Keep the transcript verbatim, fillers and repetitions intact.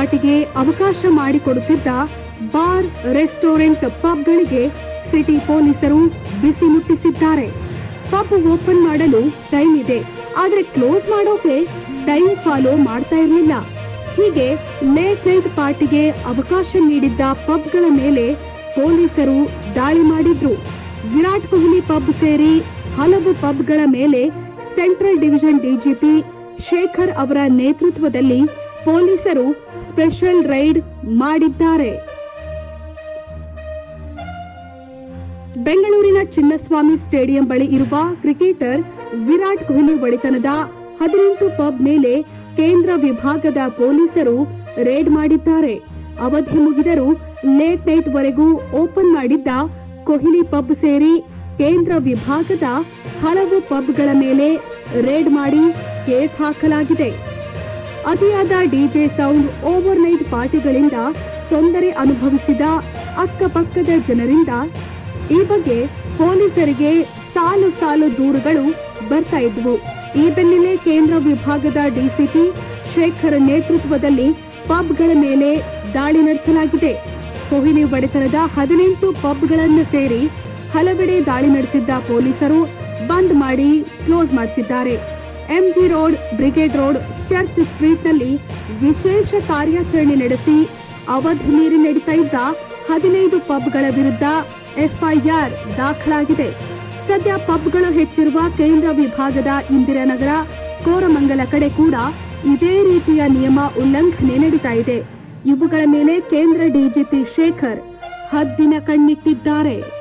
ಪಾರ್ಟಿಗೆ ಅವಕಾಶ ಮಾಡಿಕೊಡುತ್ತಿದ್ದ ಬಾರ್, ರೆಸ್ಟೋರೆಂಟ್, ಪಬ್ಗಳಿಗೆ ಸಿಟಿ ಪೊಲೀಸರು ಬಿಸಿ ಮುಟ್ಟಿಸಿದ್ದಾರೆ. ಪಬ್ ಓಪನ್ ಮಾಡಲು ಟೈಮ್ ಇದೆ, ಆದ್ರೆ ಕ್ಲೋಸ್ ಮಾಡೋಕೆ ಟೈಮ್ ಫಾಲೋ ಮಾಡ್ತಾ ಇರಲಿಲ್ಲ. ಹೀಗೆ ಲೇಟ್ ನೈಟ್ ಪಾರ್ಟಿಗೆ ಅವಕಾಶ ನೀಡಿದ್ದ ಪಬ್ಗಳ ಮೇಲೆ ಪೊಲೀಸರು ದಾಳಿ ಮಾಡಿದ್ರು. ವಿರಾಟ್ ಕೊಹ್ಲಿ ಪಬ್ ಸೇರಿ ಹಲವು ಪಬ್ಗಳ ಮೇಲೆ ಸೆಂಟ್ರಲ್ ಡಿವಿಷನ್ ಡಿಜಿಪಿ ಶೇಖರ್ ಅವರ ನೇತೃತ್ವದಲ್ಲಿ ಪೊಲೀಸರು ಸ್ಪೆಷಲ್ ರೈಡ್ ಮಾಡಿದ್ದಾರೆ. ಬೆಂಗಳೂರಿನ ಚಿನ್ನಸ್ವಾಮಿ ಸ್ಟೇಡಿಯಂ ಬಳಿ ಇರುವ ಕ್ರಿಕೆಟರ್ ವಿರಾಟ್ ಕೊಹ್ಲಿ ಒಡೆತನದ ಹದಿನೆಂಟು ಪಬ್ ಮೇಲೆ ಕೇಂದ್ರ ವಿಭಾಗದ ಪೊಲೀಸರು ರೇಡ್ ಮಾಡಿದ್ದಾರೆ. ಅವಧಿ ಮುಗಿದರೂ ಲೇಟ್ ನೈಟ್ ವರೆಗೂ ಓಪನ್ ಮಾಡಿದ್ದ ಕೊಹ್ಲಿ ಪಬ್ ಸೇರಿ ಕೇಂದ್ರ ವಿಭಾಗದ ಹಲವು ಪಬ್ಗಳ ಮೇಲೆ ರೇಡ್ ಮಾಡಿ ಕೇಸ್ ಹಾಕಲಾಗಿದೆ. ಅತಿಯಾದ ಡಿಜೆ ಸೌಂಡ್, ಓವರ್ ನೈಟ್ ಪಾರ್ಟಿಗಳಿಂದ ತೊಂದರೆ ಅನುಭವಿಸಿದ ಅಕ್ಕಪಕ್ಕದ ಜನರಿಂದ ಈ ಬಗ್ಗೆ ಪೊಲೀಸರಿಗೆ ಸಾಲು ಸಾಲು ದೂರುಗಳು ಬರ್ತಾ ಇದ್ವು. ಈ ಬೆನ್ನಲ್ಲೇ ಕೇಂದ್ರ ವಿಭಾಗದ ಡಿಸಿಪಿ ಶೇಖರ್ ನೇತೃತ್ವದಲ್ಲಿ ಪಬ್ಗಳ ಮೇಲೆ ದಾಳಿ ನಡೆಸಲಾಗಿದೆ. ಕೊಹ್ಲಿ ಒಡೆತನದ ಹದಿನೆಂಟು ಪಬ್ಗಳನ್ನು ಸೇರಿ ಹಲವೆಡೆ ದಾಳಿ ನಡೆಸಿದ್ದ ಪೊಲೀಸರು ಬಂದ್ ಮಾಡಿ ಕ್ಲೋಸ್ ಮಾಡಿಸಿದ್ದಾರೆ. MG road, brigade road, church ಸ್ಟ್ರೀಟ್ನಲ್ಲಿ ವಿಶೇಷ ಕಾರ್ಯಾಚರಣೆ ನಡೆಸಿ ಅವಧಿ ಮೀರಿ ನಡೀತಾ ಇದ್ದ ಹದಿನೈದು ಪಬ್ಗಳ ವಿರುದ್ಧ ಎಫ್ಐಆರ್ ದಾಖಲಾಗಿದೆ. ಸದ್ಯ ಪಬ್ಗಳು ಹೆಚ್ಚಿರುವ ಕೇಂದ್ರ ವಿಭಾಗದ ಇಂದಿರಾನಗರ, ಕೋರಮಂಗಲ ಕಡೆ ಕೂಡ ಇದೇ ರೀತಿಯ ನಿಯಮ ಉಲ್ಲಂಘನೆ ನಡೀತಾ ಇದೆ. ಇವುಗಳ ಮೇಲೆ ಕೇಂದ್ರ ಡಿಜಿಪಿ ಶೇಖರ್ ಹದ್ದಿನ ಕಣ್ಣಿಟ್ಟಿದ್ದಾರೆ.